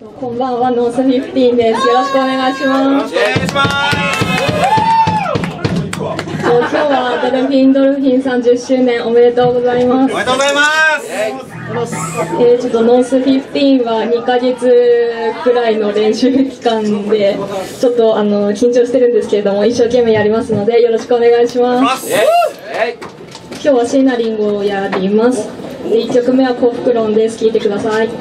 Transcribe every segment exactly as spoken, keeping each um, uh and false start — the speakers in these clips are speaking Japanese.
こんばんは、ノースフィフティーンです。よろしくお願いします。よろしくお願いします。今日はドルフィンドルフィンさんじゅっしゅうねんおめでとうございます。 おめでとうございます。 えー、ちょっとノースフィフティーンはにかげつくらいの練習期間でちょっとあの緊張してるんですけれども、一生懸命やりますのでよろしくお願いします。今日はシーナリンゴをやります。でいっきょくめは幸福論です。聴いてください。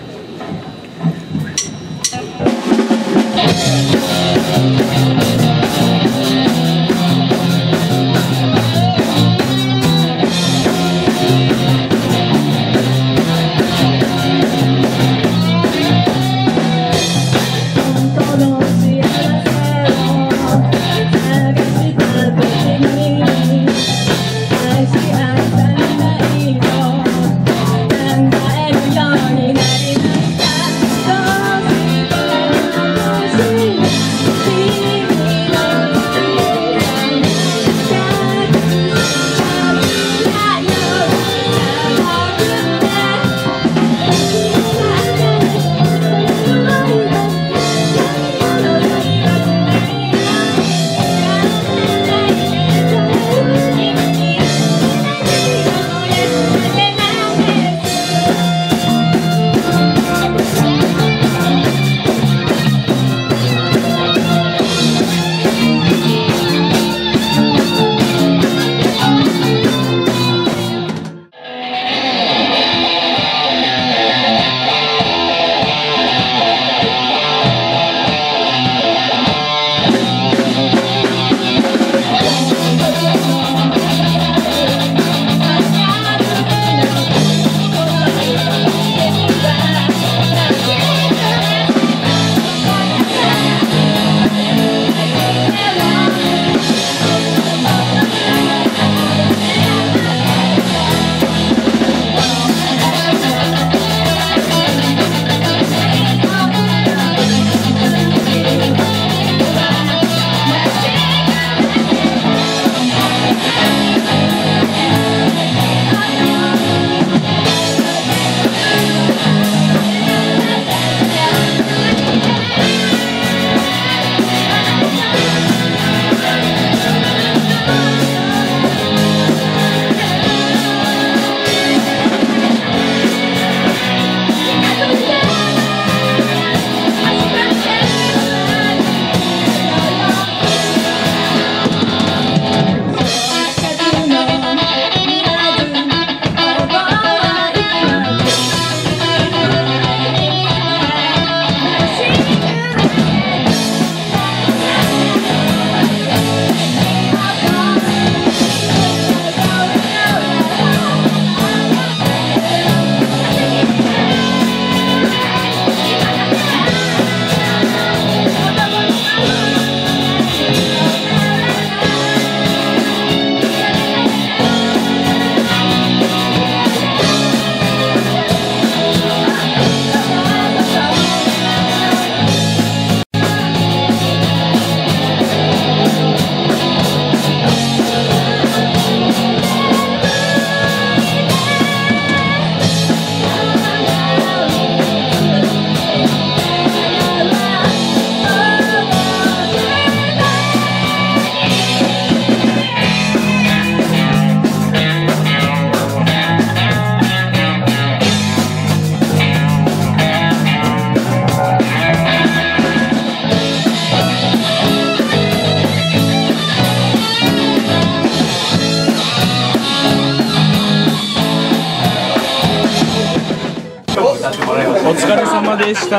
お疲れ様でした。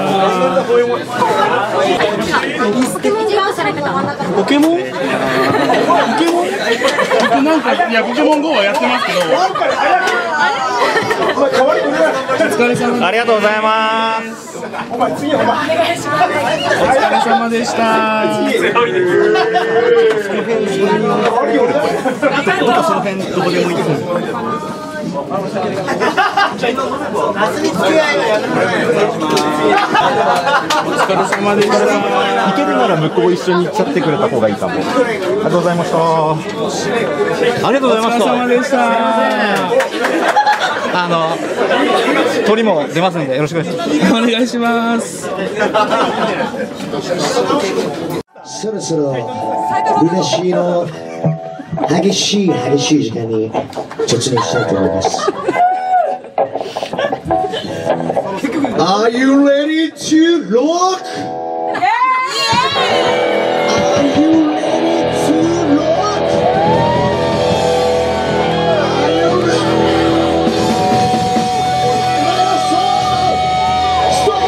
ポケモン？ポケモン？僕なんかいやポケモン ゴー はやってますけど。お疲れ様。 ありがとうございます。お前次お前お願いします。 お疲れ様でした。どこその辺どこでもいいです。 夏に付き合いはやめてお疲れ様でした。 行けるなら向こう一緒に行っちゃってくれた方がいいかも。ありがとうございました。ありがとうございました。 お疲れ様でした。 あの鳥も出ますんでよろしくお願いします。 お願いします。 そろそろ嬉しいの激しい激しい時間に突入したいと思います。Are you ready to rock? Are you ready to rock? Are you ready? Let's all start!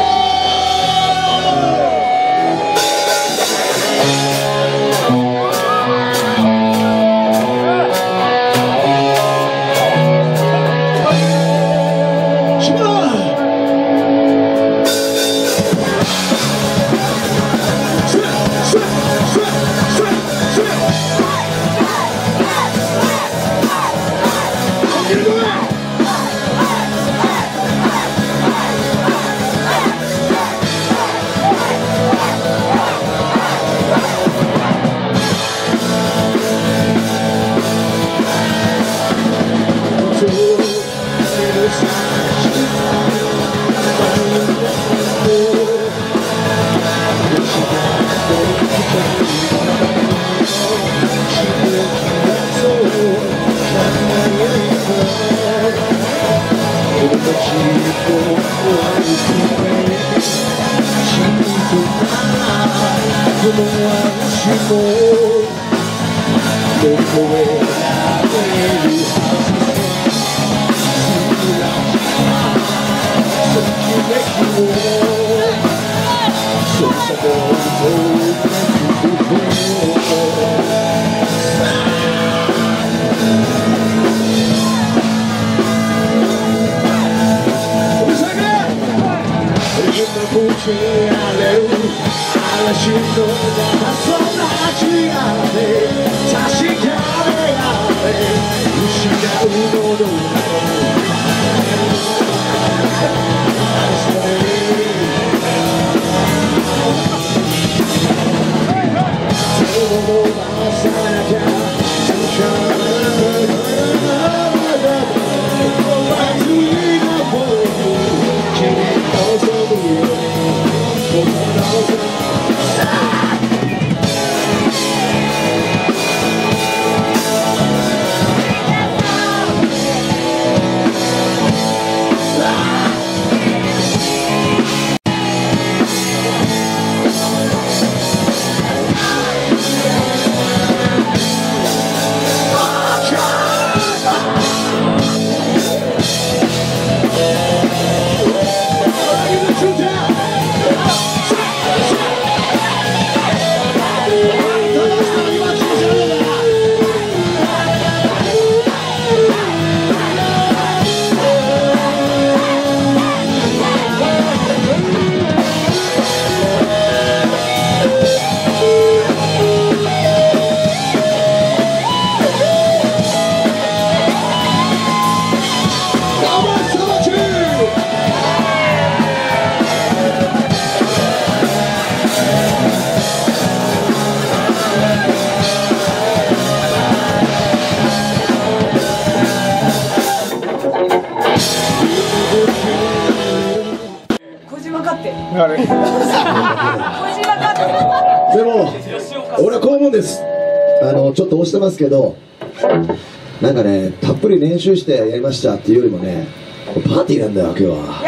でも俺はこう思うんです。あのちょっと押してますけど、なんかねたっぷり練習してやりましたっていうよりもね、パーティーなんだよ今日は。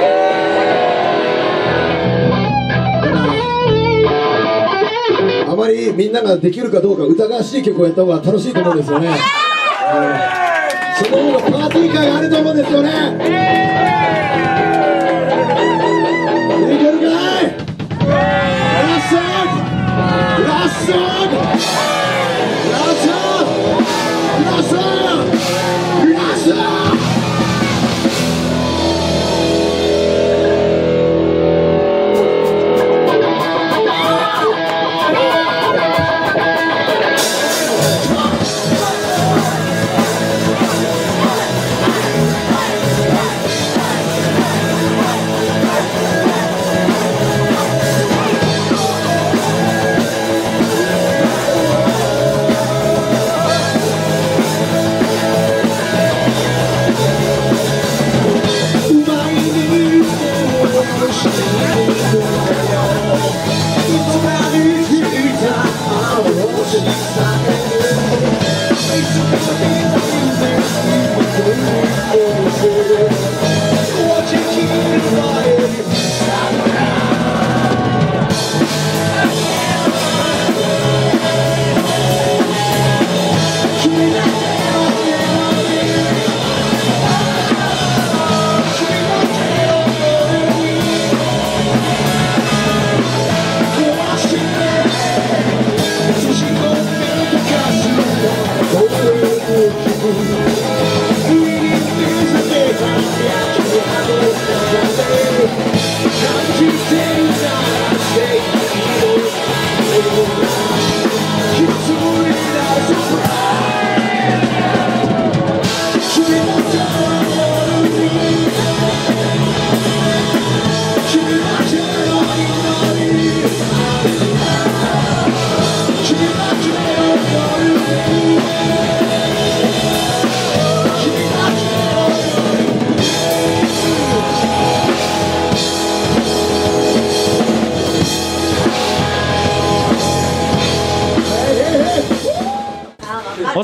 あまりみんなができるかどうか疑わしい曲をやった方が楽しいと思うんですよね。その方がパーティー会があると思うんですよね。いけるかい？ラストラストラストラストラスト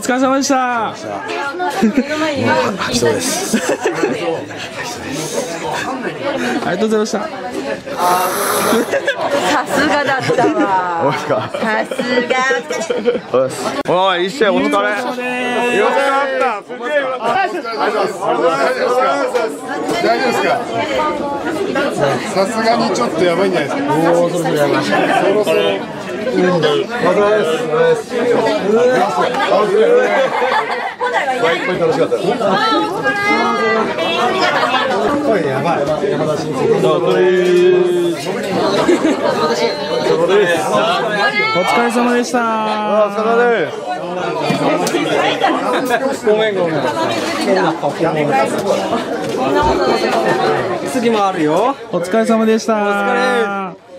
疲れ様でした。 そうです。 ありがとうございました。 さすがだったわ。さすが。 おい、一試合お疲れ。よかった。すげえ。大丈夫ですか。さすがにちょっとやばいんじゃないですか。おお、そろそろやばい。そろそろ。まずです。楽しかったです。やばい。山田新選手。 お疲れ様でした。 お疲れ様です。ごめんごめん。次もあるよ。 お疲れ様でした。お疲れ。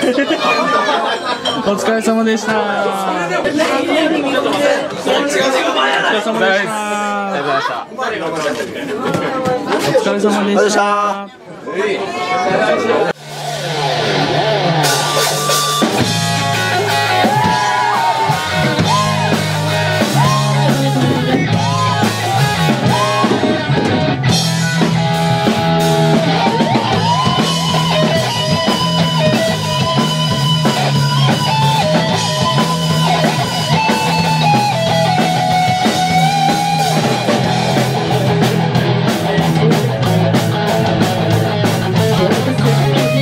お疲れ様でした。お疲れ様でした。お疲れ様でした。 Thank you.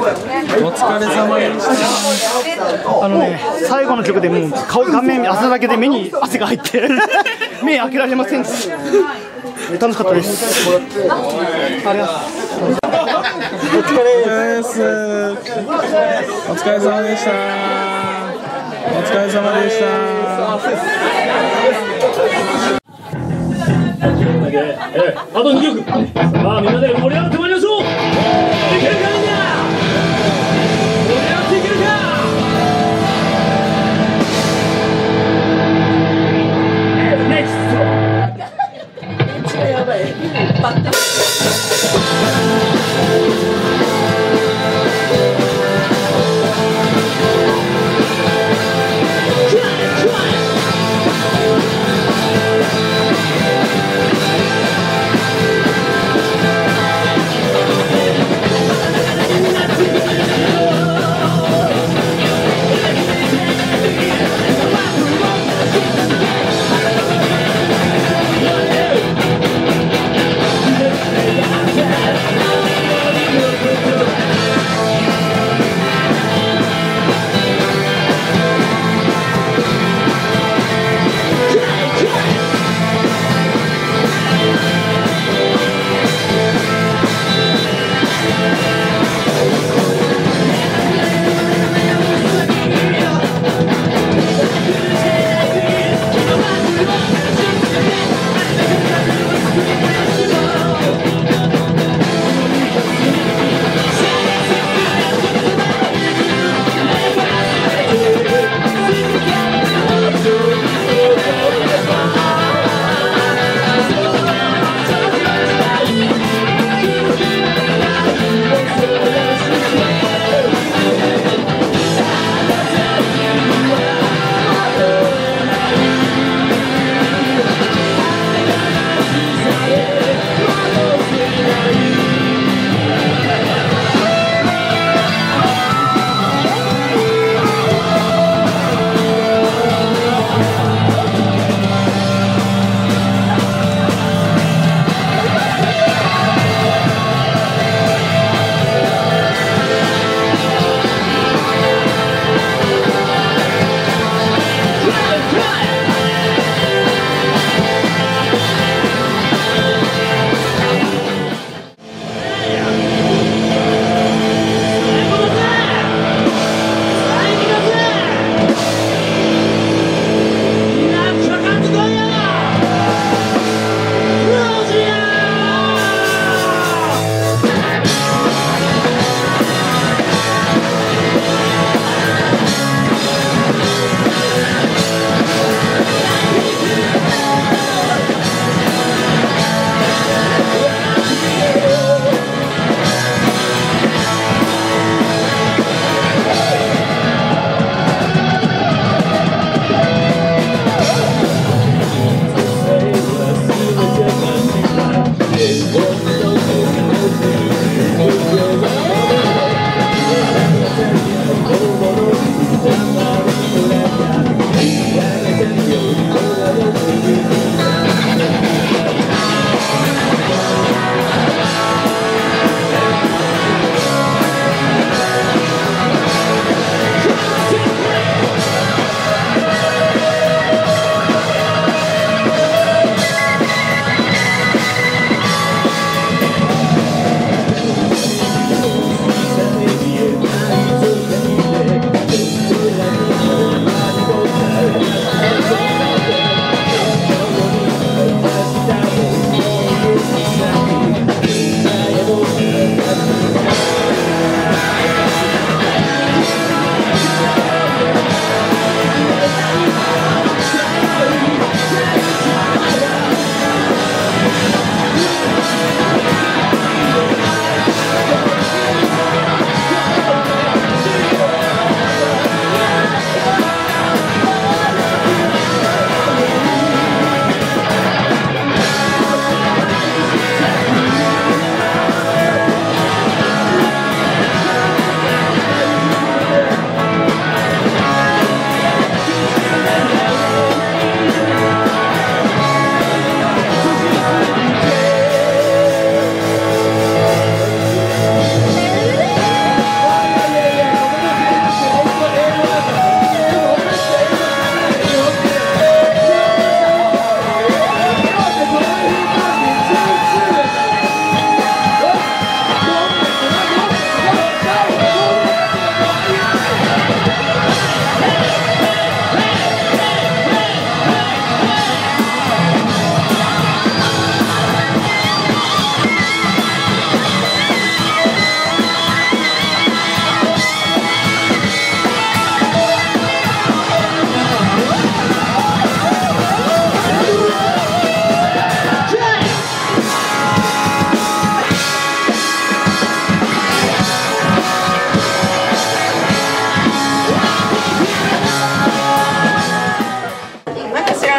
お疲れ様でした。 あのね、最後の曲でもう顔顔面汗だけで目に汗が入って目開けられませんでした。楽しかったです。ありがとう。お疲れです。 お疲れ様でした。お疲れ様でした。 あとにきょく、さあみんなで盛り上がってまいりましょう。いけるかみんな、盛り上がっていけるか。ネクスト。やばい。バッテリ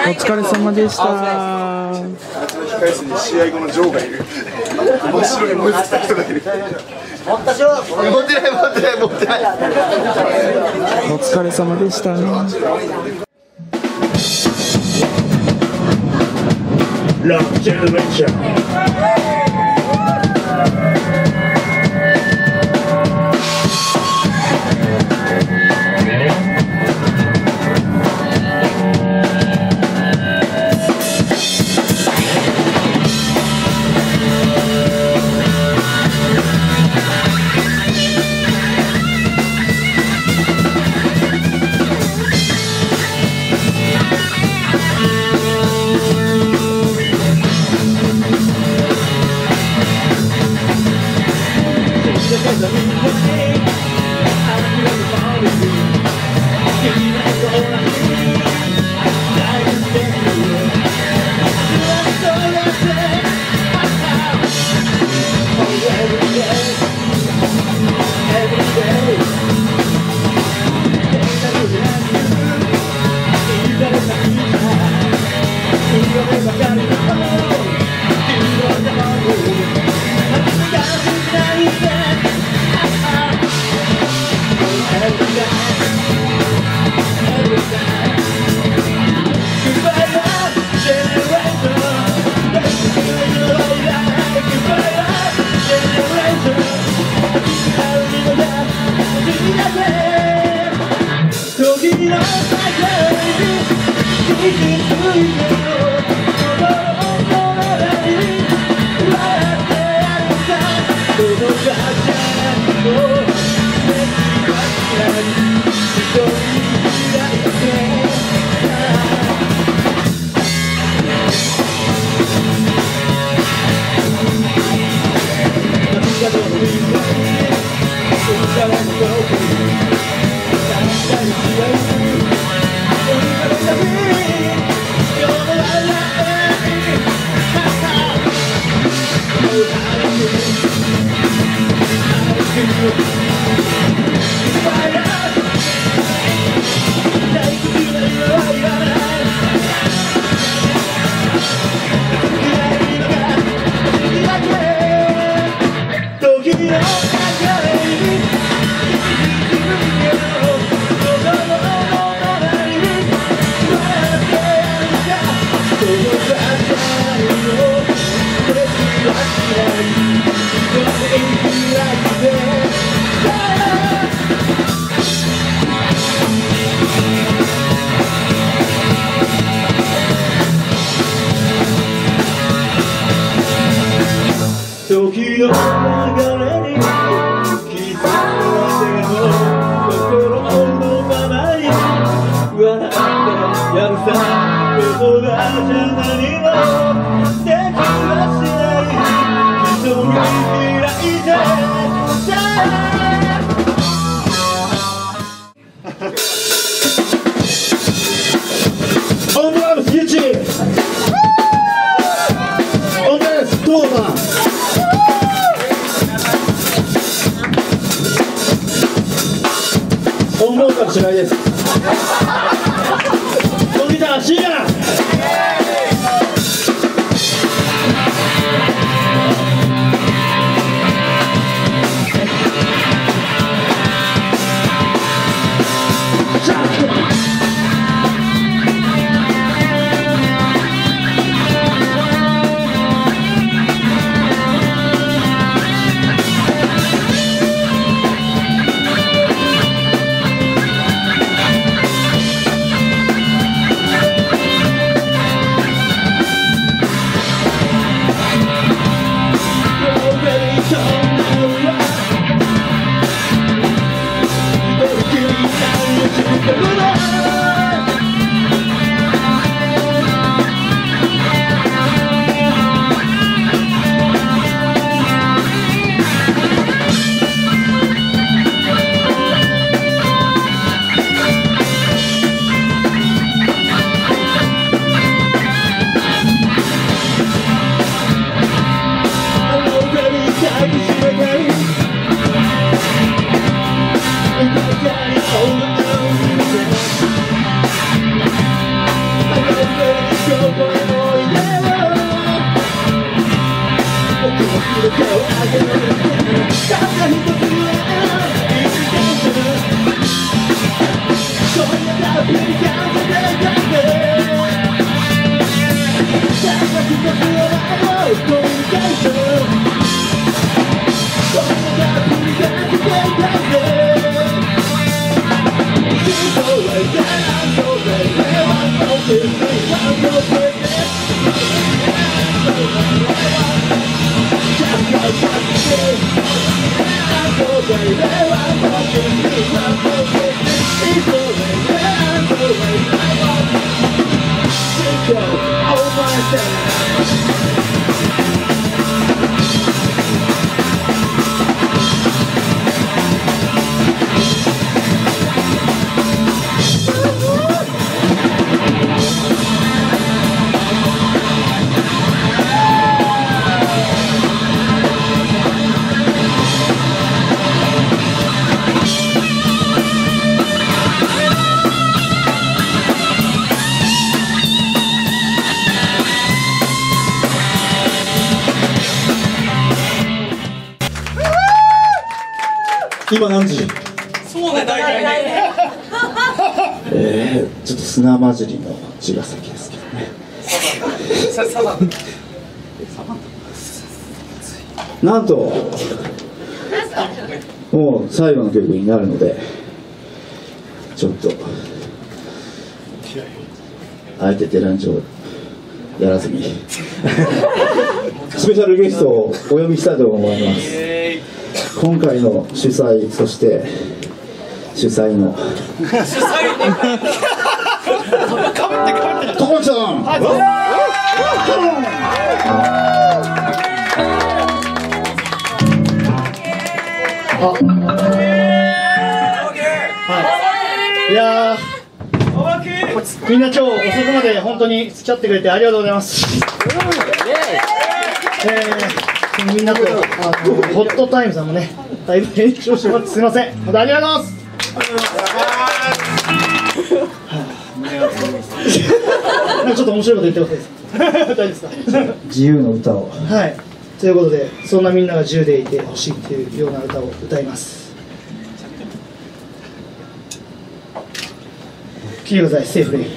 疲れ様でした。 控室に試合後のジョーがいる。真っ白に燃え尽きた人がいる。持ったしょ。持ってない持ってない持ってない。 お疲れ様でしたね。 ロックジェネレーション。 今何時？ そうね、大体ね。 えー、ちょっと砂混じりの茅ヶ崎ですけどね。なんともう最後の曲になるので、ちょっとあえてデランジをやらずにスペシャルゲストをお呼びしたいと思います。今回の主催、そして主催の主催ね。かぶってかぶって。 とこちゃん。 いやー、みんな今日遅くまで本当に付き合ってくれてありがとうございます。えー、みんなとあのホットタイムさんもね、だいぶ編集をしてもらってすみません。本当ありがとうございます。なんかちょっと面白いこと言ってます。大丈夫ですか？ 自由の歌を。 はい。ということで、そんなみんなが自由でいてほしいっていうような歌を歌います。聴いてください、セーフレイ。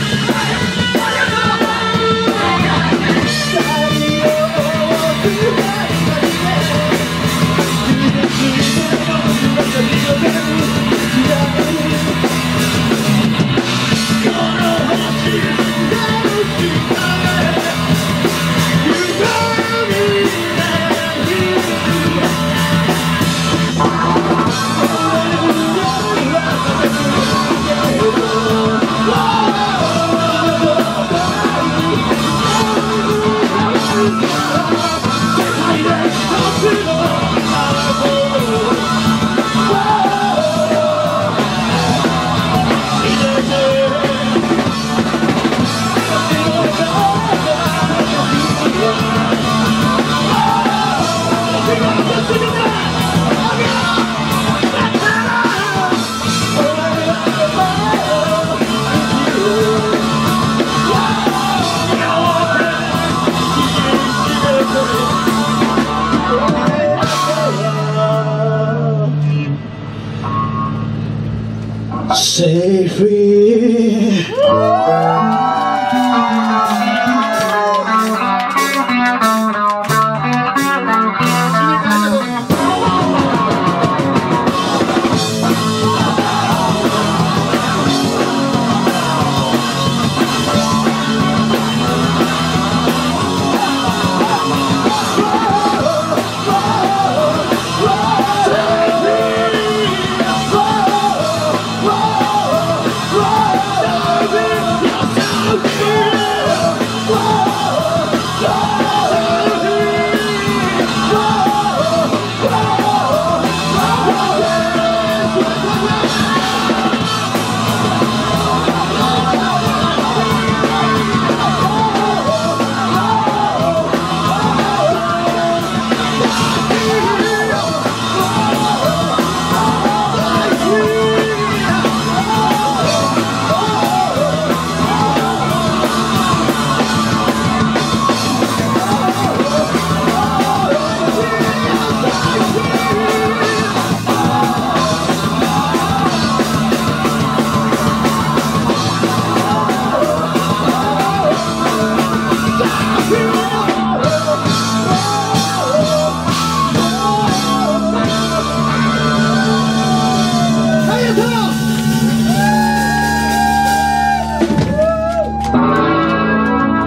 Bye. Say free.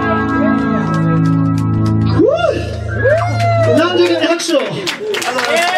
何というかね拍手を。